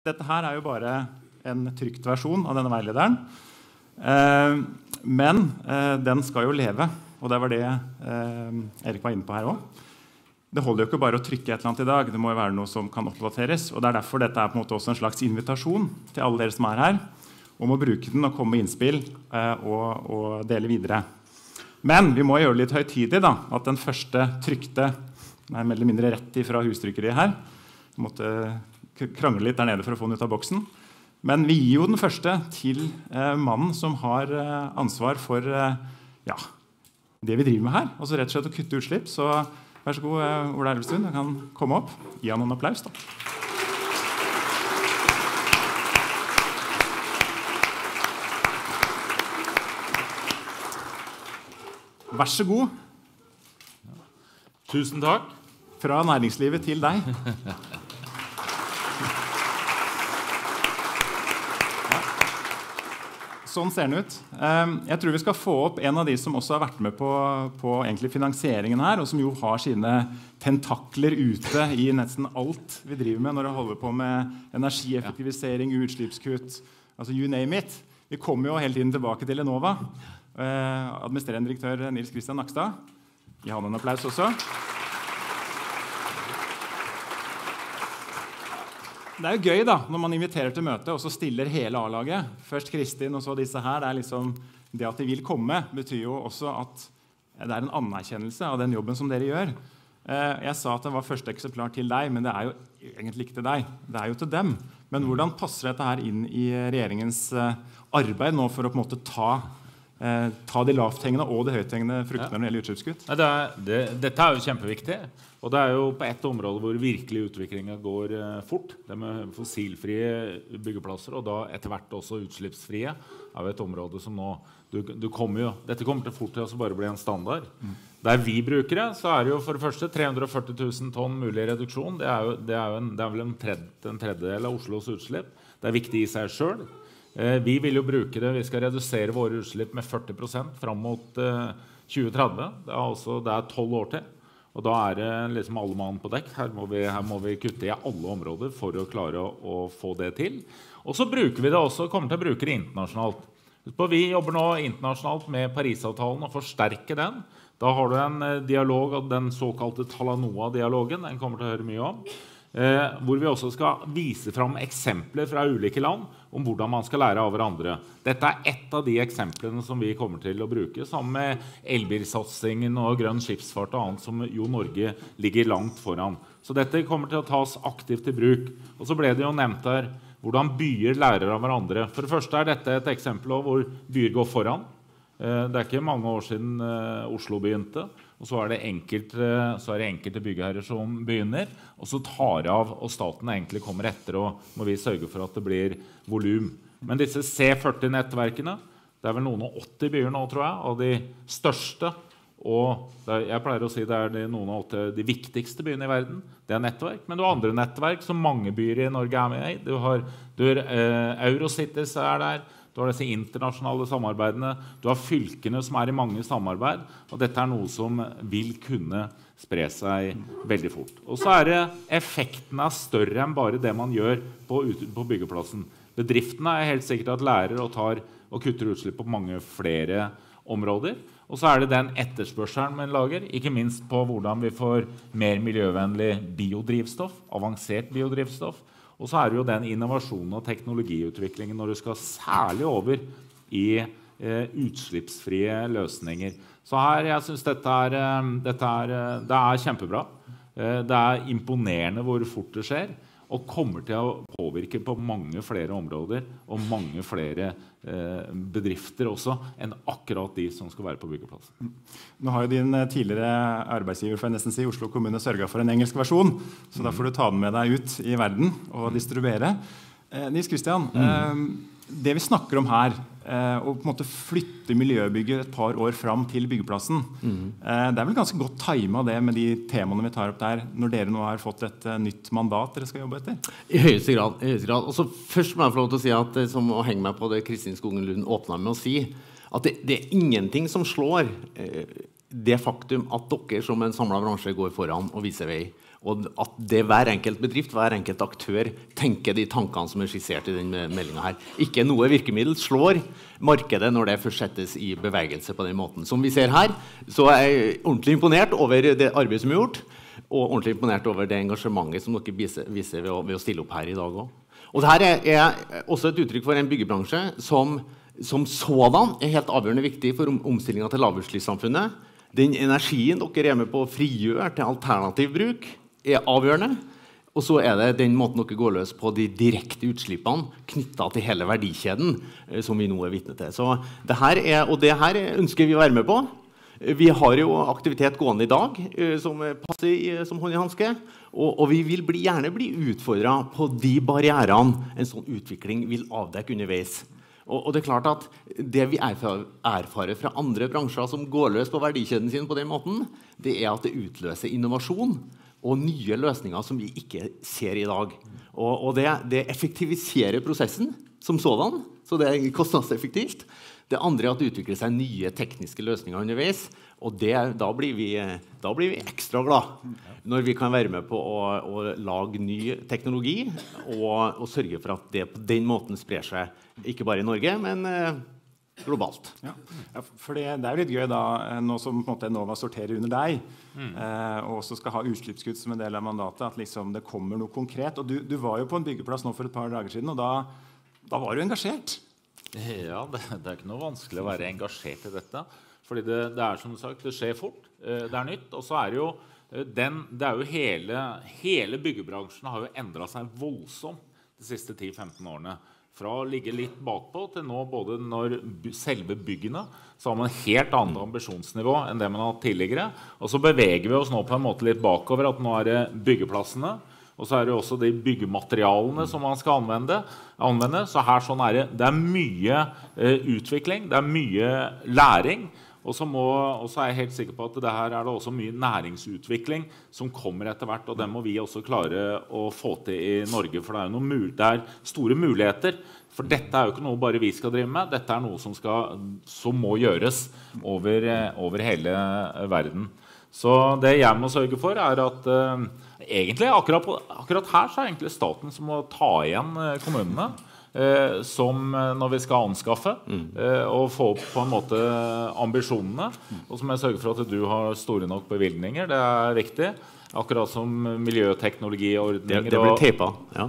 Dette her jo bare en trykt versjon av denne veilederen. Men den skal jo leve, og det var det Erik var inne på her også. Det holder jo ikke bare å trykke et eller annet i dag, det må jo være noe som kan oppdateres, og det derfor dette på en måte også en slags invitasjon til alle dere som her, om å bruke den og komme med innspill og dele videre. Men vi må gjøre det litt høytidig da, at den første trykte mer eller mindre rett fra hustrykkeriet her. Vi måtte krangle litt der nede for å få den ut av boksen. Men vi gir jo den første til mannen som har ansvar for det vi driver med her, altså rett og slett å kutte utslipp. Så vær så god, Ola Elvestuen, du kan komme opp. Gi han en applaus da. Vær så god. Tusen takk. Fra næringslivet til deg. Sånn ser den ut. Jeg tror vi skal få opp en av de som også har vært med på egentlig finansieringen her, og som jo har sine tentakler ute i nesten alt vi driver med når vi holder på med energieffektivisering, utslippskutt, altså you name it. Vi kommer jo hele tiden tilbake til Enova. Administrerende direktør Nils Kristian Nakstad. Gi han en applaus også. Det jo gøy da, når man inviterer til møte, og så stiller hele A-laget. Først Kristin, og så disse her. Det liksom, det at de vil komme, betyr jo også at det en anerkjennelse av den jobben som dere gjør. Jeg sa at det var første eksemplar til deg, men det jo egentlig ikke til deg. Det jo til dem. Men hvordan passer dette her inn i regjeringens arbeid nå for å på en måte ta de lavthengende og de høythengende fruktene når det gjelder utslippskutt? Dette jo kjempeviktig. Og det jo på ett område hvor virkelig utviklingen går fort. Det med fossilfrie byggeplasser, og da etter hvert også utslippsfrie, jo et område som nå dette kommer til fort til å bare bli en standard. Der vi bruker det, så det jo for det første 340 000 tonn mulig reduksjon. Det vel en tredjedel av Oslos utslipp. Det viktig i seg selv. Vi vil jo bruke det, vi skal redusere våre utslipp med 40% fram mot 2030. Det 12 år til. Og da det liksom alle mann på dekk. Her må vi kutte i alle områder for å klare å få det til. Og så bruker vi det også, kommer til å bruke det internasjonalt. Vi jobber nå internasjonalt med Paris-avtalen og forsterker den. Da har du en dialog, den såkalte Talanoa-dialogen, den kommer til å høre mye om. Hvor vi også skal vise fram eksempler fra ulike land om hvordan man skal lære av hverandre. Dette ett av de eksemplene som vi kommer til å bruke, sammen med elbilsatsingen og grønn skipsfart og annet som jo Norge ligger langt foran. Så dette kommer til å tas aktivt i bruk. Og så ble det jo nevnt her hvordan byer lærer av hverandre. For det første dette et eksempel hvor byer går foran. Det ikke mange år siden Oslo begynte. Og så det enkelte byggherrer som begynner, og så tar av, og staten egentlig kommer etter, og må vi sørge for at det blir volum. Men disse C40-nettverkene, det vel noen og 80 byer nå, tror jeg, av de største, og jeg pleier å si det noen av 80 de viktigste byene i verden. Det nettverk, men du har andre nettverk som mange byer i Norge med i. Du har Eurocities der, du har disse internasjonale samarbeidene, du har fylkene som i mange samarbeid, og dette noe som vil kunne spre seg veldig fort. Og så det effektene større enn bare det man gjør på byggeplassen. Bedriftene helt sikkert at lærer og kutter utslipp på mange flere områder. Og så det den etterspørselen man lager, ikke minst på hvordan vi får mer miljøvennlig biodrivstoff, avansert biodrivstoff. Og så det jo den innovasjonen og teknologiutviklingen når du skal særlig over i utslippsfrie løsninger. Så her, jeg synes det kjempebra. Det imponerende hvor fort det skjer, og kommer til å påvirke på mange flere områder, og mange flere bedrifter også, enn akkurat de som skal være på byggeplassen. Nå har jo din tidligere arbeidsgiver, for jeg nesten si, Oslo kommune sørget for en engelsk versjon, så da får du ta den med deg ut i verden og distribuere. Nils Kristian, det vi snakker om her, å på en måte flytte miljøbygget et par år fram til byggeplassen, det vel ganske godt timet det med de temaene vi tar opp der, når dere nå har fått et nytt mandat dere skal jobbe etter? I høyeste grad. Og så først må jeg få lov til å si at som å henge meg på det Kristin Skogen Lund åpnet med å si, at det ingenting som slår det faktum at dere som en samlet bransje går foran og viser vei, og at det hver enkelt bedrift, hver enkelt aktør tenker de tankene som skissert i den meldingen her. Ikke noe virkemiddel slår markedet når det først settes i bevegelse på den måten. Som vi ser her, så jeg ordentlig imponert over det arbeidet som gjort, og ordentlig imponert over det engasjementet som dere viser ved å stille opp her i dag også. Og dette er også et uttrykk for en byggebransje som sådan helt avgjørende viktig for omstillingen til lavutslippssamfunnet. Den energien dere med på å frigjøre til alternativ bruk avgjørende. Og så det den måten dere går løs på de direkte utslippene knyttet til hele verdikjeden som vi nå vitne til. Så det her ønsker vi å være med på. Vi har jo aktivitet gående i dag som passer som hånd i handske, og vi vil gjerne bli utfordret på de barrierene en sånn utvikling vil avdekke underveis. Og det klart at det vi erfarer fra andre bransjer som går løs på verdikjeden sin på den måten, det at det utløser innovasjon og nye løsninger som vi ikke ser i dag. Og det effektiviserer prosessen som sådan, så det kostnadseffektivt. Det andre at det utvikler seg nye tekniske løsninger underveis, og da blir vi ekstra glad når vi kan være med på å lage ny teknologi og sørge for at det på den måten sprer seg ikke bare i Norge, men globalt. Ja, for det jo litt gøy da, nå som på en måte Enova sorterer under deg, og også skal ha utslippskutt som en del av mandatet, at liksom det kommer noe konkret. Og du var jo på en byggeplass nå for et par dager siden, og da var du engasjert. Ja, det ikke noe vanskelig å være engasjert i dette, fordi det som sagt, det skjer fort, det nytt, og så det jo hele byggebransjen har jo endret seg voldsomt de siste 10-15 årene. Fra å ligge litt bakpå til nå, både når selve byggene, så har man et helt annet ambisjonsnivå enn det man har hatt tidligere. Og så beveger vi oss nå på en måte litt bakover, at nå det byggeplassene, og så det også de byggematerialene som man skal anvende. Så her det mye utvikling, det mye læring, og så jeg helt sikker på at det her det også mye næringsutvikling som kommer etter hvert, og det må vi også klare å få til i Norge, for det store muligheter. For dette jo ikke noe bare vi skal drive med, dette noe som må gjøres over hele verden. Så det jeg må sørge for at egentlig akkurat her så egentlig staten som må ta igjen kommunene, som når vi skal anskaffe og få opp på en måte ambisjonene, og som jeg sørger for at du har store nok bevilgninger, det viktig, akkurat som miljøteknologiordninger. Det blir tepet, ja.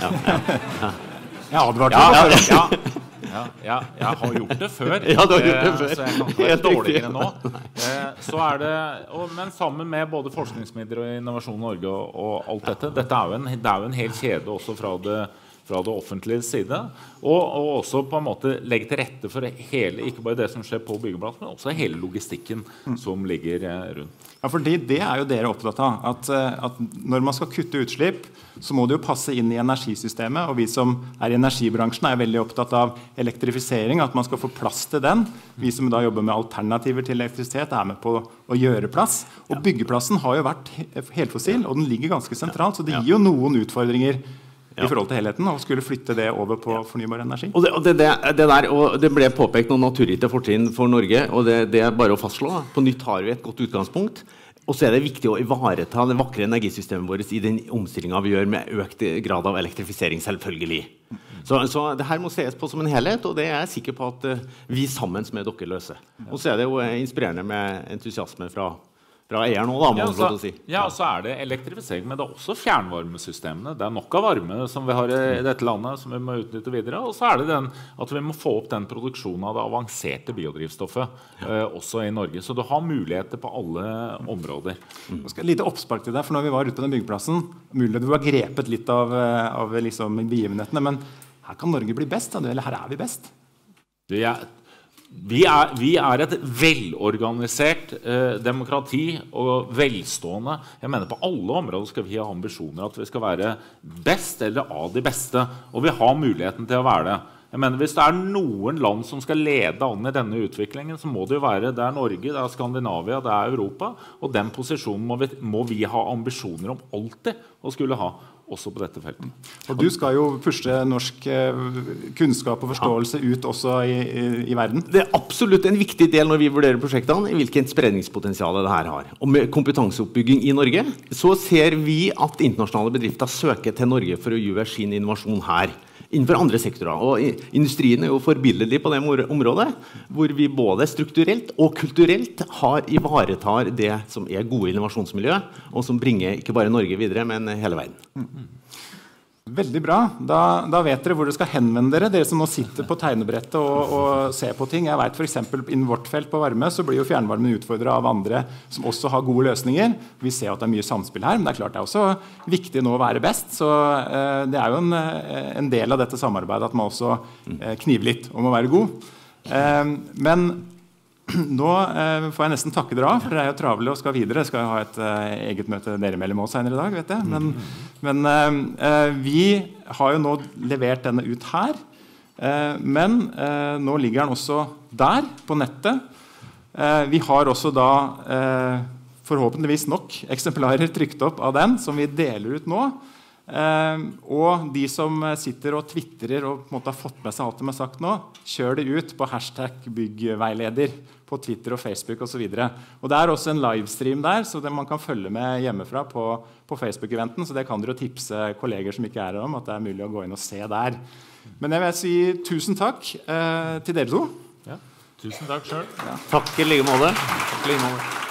Jeg advarte jeg har gjort det før, ja, du har gjort det før. Så jeg kan ikke være dårligere nå. Så men sammen med både forskningsmidler og Innovasjon Norge og alt dette, dette jo en hel kjede også fra det offentlige side, og også på en måte legge til rette for ikke bare det som skjer på byggeplassen, men også hele logistikken som ligger rundt. Ja, fordi det jo dere opptatt av, at når man skal kutte utslipp, så må det jo passe inn i energisystemet, og vi som i energibransjen veldig opptatt av elektrifisering, at man skal få plass til den. Vi som da jobber med alternativer til elektrisitet med på å gjøre plass, og byggeplassen har jo vært helfossil, og den ligger ganske sentralt, så det gir jo noen utfordringer i forhold til helheten, og skulle flytte det over på fornybar energi. Og det ble påpekt noen naturgitte fortrinn for Norge, og det bare å fastslå. På nytt har vi et godt utgangspunkt, og så det viktig å ivareta det vakre energisystemet vårt i den omstillingen vi gjør med økt grad av elektrifisering, selvfølgelig. Så det her må ses på som en helhet, og det jeg sikker på at vi sammen med dere løser. Og så det jo inspirerende med entusiasme fra eieren nå, da, må man få si. Ja, så det elektrifisering, men det også fjernvarmesystemene. Det nok av varme som vi har i dette landet, som vi må utnytte videre. Og så det at vi må få opp den produksjonen av det avanserte biodrivstoffet også i Norge. Så du har muligheter på alle områder. Jeg skal lite oppspark til deg, for når vi var ute på den byggeplassen, mulig du har grepet litt av liksom begivenhetene, men her kan Norge bli best, eller her vi best? Vi et velorganisert demokrati og velstående. Jeg mener på alle områder skal vi ha ambisjoner at vi skal være best eller av de beste, og vi har muligheten til å være det. Jeg mener hvis det noen land som skal lede an i denne utviklingen, så må det jo være det Norge, det Skandinavia, det Europa, og den posisjonen må vi ha ambisjoner om alltid å skulle ha. også på dette feltet. Og du skal jo pushe norsk kunnskap og forståelse ut også i verden. Det er absolutt en viktig del når vi vurderer prosjektene, i hvilket spredningspotensial det her har. Og med kompetanseoppbygging i Norge, så ser vi at internasjonale bedrifter søker til Norge for å gjøre sin innovasjon her, innenfor andre sektorer. Og industrien er jo forbilledlig på det området, hvor vi både strukturelt og kulturelt ivaretar det som er gode innovasjonsmiljø, og som bringer ikke bare Norge videre, men hele verden. Veldig bra. Da vet dere hvor dere skal henvende dere som nå sitter på tegnebrettet og ser på ting. Jeg vet for eksempel, innen vårt felt på varme, så blir jo fjernvarmen utfordret av andre som også har gode løsninger. Vi ser at det er mye samspill her, men det er klart det er også viktig nå å være best. Så det er jo en del av dette samarbeidet at man også kniver litt om å være god. Men nå får jeg nesten takke dere av, for dere er jo travle og skal videre. Jeg skal ha et eget møte dere mellom oss senere i dag, vet jeg. Men vi har jo nå levert denne ut her. Men nå ligger den også der, på nettet. Vi har også da forhåpentligvis nok eksemplarer trykt opp av den, som vi deler ut nå. Og de som sitter og twitterer og på en måte har fått med seg alt de har sagt nå, kjør det ut på #byggveileder på Twitter og Facebook og så videre. Og det er også en livestream der, så man kan følge med hjemmefra på Facebook-eventen, så det kan dere jo tipse kolleger som ikke er her om, at det er mulig å gå inn og se der. Men jeg vil si tusen takk til dere to. Ja, tusen takk selv. Takk i like måte.